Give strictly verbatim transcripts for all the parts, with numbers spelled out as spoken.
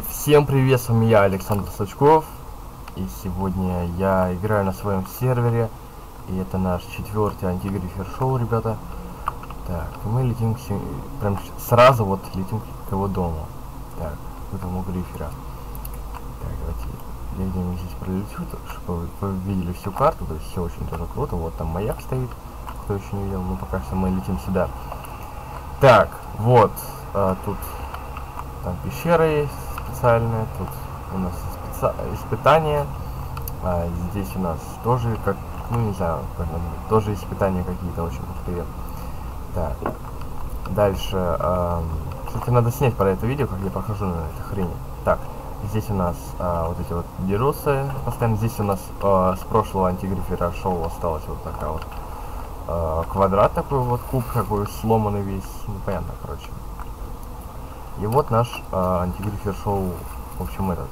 Всем привет, с вами я, Александр Сачков. И сегодня я играю на своем сервере. И это наш четвертый антигрифер шоу, ребята. Так, мы летим к... прям сразу вот летим к его дому. Так, к этому грифера. Так, давайте я где-нибудь здесь пролечу, чтобы вы видели всю карту. То есть все очень тоже круто. Вот там маяк стоит, кто еще не видел. Ну, пока что мы летим сюда. Так, вот, а, тут там пещера есть специальная, тут у нас специ... испытания, а здесь у нас тоже, как, ну не знаю, как назвать, тоже испытания какие-то очень крутые. Так, дальше, а, кстати, надо снять про это видео, как я прохожу на этой хрени. Так, здесь у нас а, вот эти вот дерутся постоянно, здесь у нас а, с прошлого антигрифера шоу осталась вот такая вот а, квадрат такой вот, куб такой сломанный весь, непонятно, короче. И вот наш а, антигрифер шоу, в общем, этот.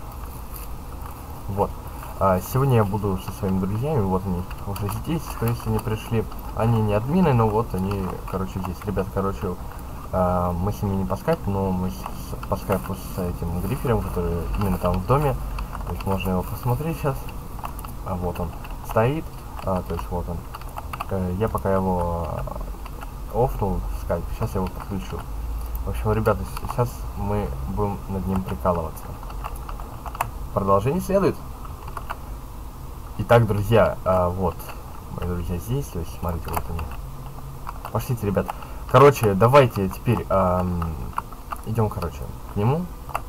Вот. А, сегодня я буду со своими друзьями, вот они уже здесь, то есть они пришли. Они не админы, но вот они, короче, здесь. Ребята, короче, а, мы с ними не по скайпу, но мы с, по скайпу с этим грифером, который именно там в доме. То есть можно его посмотреть сейчас. А вот он стоит, а, то есть вот он. А, я пока его офнул в скайпе, сейчас я его подключу. В общем, ребята, сейчас мы будем над ним прикалываться. Продолжение следует. Итак, друзья, а, вот мои друзья здесь, то есть смотрите, вот они. Пошлите, ребят. Короче, давайте теперь а, идем, короче, к нему.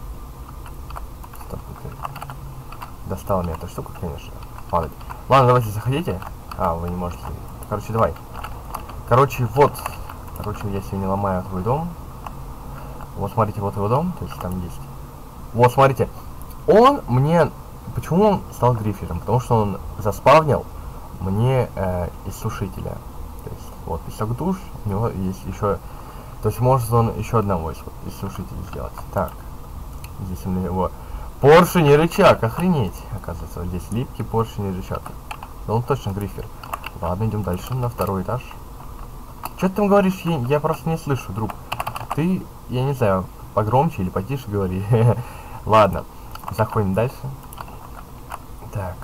Стоп, достала меня эта штука, конечно. Падать. Ладно, давайте заходите. А, вы не можете. Короче, давай. Короче, вот. Короче, я сегодня ломаю твой дом. Вот смотрите, вот его дом, то есть там есть. Вот смотрите, он мне, почему он стал грифером? Потому что он заспавнил мне э, иссушителя. То есть вот песок душ, у него есть еще, то есть может он еще одного из вот, иссушителя сделать. Так, здесь у него поршень и рычаг, охренеть, оказывается, вот здесь липкий поршень и рычаг. Но он точно грифер. Ладно, идем дальше на второй этаж. Что ты там говоришь? Я, я просто не слышу, друг. Ты, я не знаю, погромче или потише говори. Ладно, заходим дальше. Так.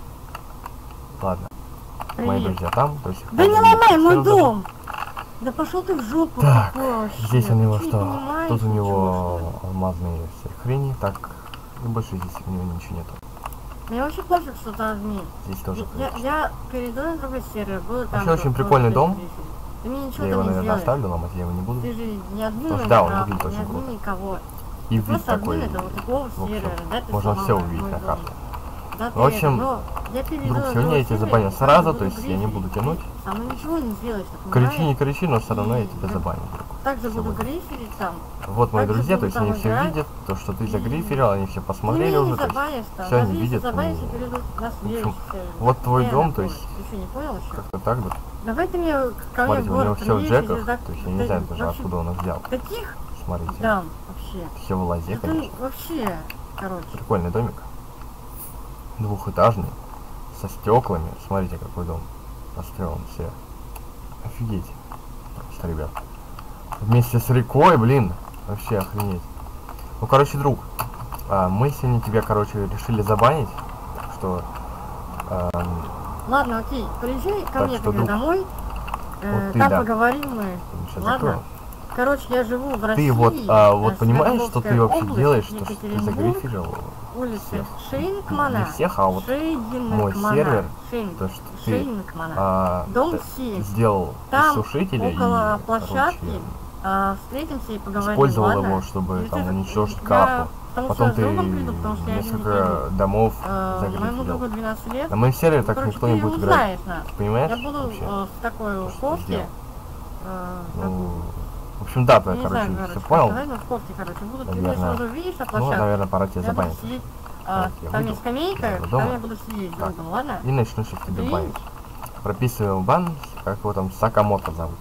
Ладно. Привет. Мои друзья там, то есть... Да не ломай мой дом! Да пошел ты в жопу. Так, здесь у него что? Тут у него алмазные все хрени. Так, и больше здесь у него ничего нету. Мне вообще пофиг, что ты админ. Здесь тоже. Я, я перейду на другой сервер, буду там... Вообще очень прикольный дом. Ты мне ничего я его, не наверное, сделаешь. оставлю, ломать я его не буду. Ты же не админ, потому что, да, он выглядит очень круто. Никого. И ты вид такой. Админ, вот такого сервера, да, можно все увидеть на карте. Да, в общем, я друг, сегодня я тебя забаню сразу, то есть я не буду тянуть. А мы ничего не сделаешь. Кричи, не кричи, но все равно я тебя забаню, друг. Также буду гриферить там. Вот мои друзья, то есть они все видят, то, что ты загриферил, они все посмотрели уже, то есть все они видят. Вот твой дом, то есть как-то так, да. Давай ты мне ко мне смотрите, в у него город все в приедешь, джеках, да, то есть я не знаю даже откуда он их взял. Таких? Смотрите. Да, вообще. Все в лазе, это конечно. Вообще, короче. Прикольный домик. Двухэтажный. Со стеклами. Смотрите, какой дом построен все. Офигеть. Просто, ребят. Вместе с рекой, блин. Вообще охренеть. Ну, короче, друг. А, мы сегодня тебя, короче, решили забанить. Так что... А, ладно, окей. Приезжай ко мне что, тогда домой. Э, вот ты, там да. поговорим мы. Ладно? Закроем. Короче, я живу в России. Ты вот, а, вот понимаешь, что ты вообще область, делаешь, что, что ты загриферил улица Шейнкмана. Не всех, а вот мой сервер, Шейн, то, что ты а, дом сделал там, иссушителя около и, площадки, короче, а, встретимся и поговорим. Использовал ладно? его, чтобы и там ты, уничтожить я, карту. Потом ты приду, несколько домов а, загриферил. лет. На моем сервере так короче, никто не будет играть. Понимаешь? Я буду вообще? в такой кофте. Ну, в общем, да, ты, не короче, знаю, все понял? Наверное, в кофте, короче, будут, наверное. Ты сразу видишь на площадке. Ну, наверное, пора тебя забанить. Сидеть, а, я там выйду, есть скамейка, я там я буду сидеть так. долго, ладно? И начну сейчас тебя Ты банить. Прописываем бан, как его там, Сакамото зовут.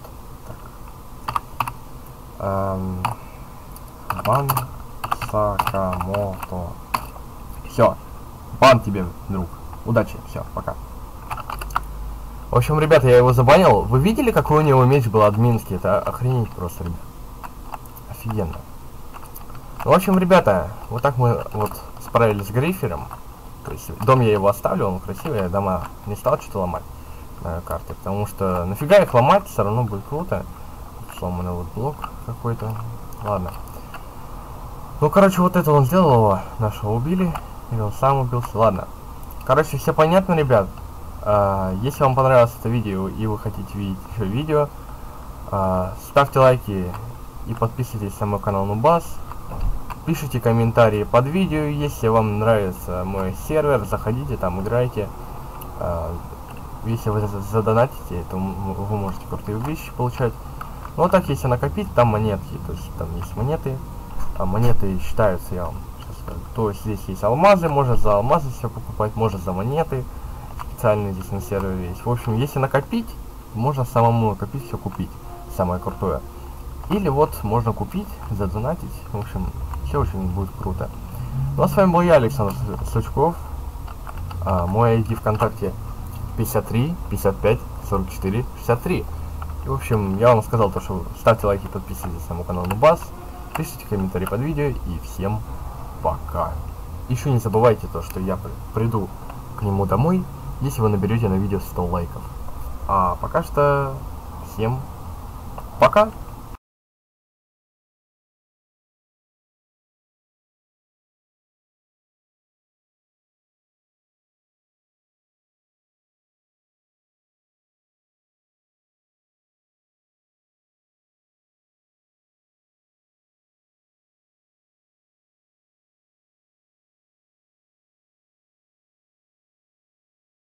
Эм, бан Сакамото. Все, бан тебе, друг. Удачи, все, пока. В общем, ребята, я его забанил. Вы видели, какой у него меч был админский? Это охренеть просто, ребят. Офигенно. В общем, ребята, вот так мы вот справились с грифером. То есть дом я его оставлю, он красивый, я дома не стал что-то ломать на карте, потому что нафига их ломать, все равно будет круто. Сломанный вот блок какой-то. Ладно. Ну, короче, вот это он сделал его, нашего убили, или он сам убился. Ладно. Короче, все понятно, ребят. А, если вам понравилось это видео и вы хотите видеть еще видео, а, ставьте лайки и подписывайтесь на мой канал Нубас. Пишите комментарии под видео, если вам нравится мой сервер, заходите там, играйте. А, если вы задонатите, то вы можете крутые вещи получать. Ну, вот так, если накопить, там монетки, то есть там есть монеты, а монеты считаются, я вам сейчас скажу. То есть здесь есть алмазы, можно за алмазы все покупать, можно за монеты, специальные здесь на сервере есть. В общем, если накопить, можно самому накопить, все купить, самое крутое. Или вот можно купить, задонатить, в общем, все очень будет круто. Ну а с вами был я, Александр Сучков. А, мой ай ди ВКонтакте пятьдесят три пятьдесят пять сорок четыре шестьдесят три. И, в общем, я вам сказал то, что ставьте лайки, подписывайтесь на мой канал Нубас, пишите комментарии под видео и всем пока. Еще не забывайте то, что я приду к нему домой, если вы наберете на видео сто лайков. А пока что всем пока.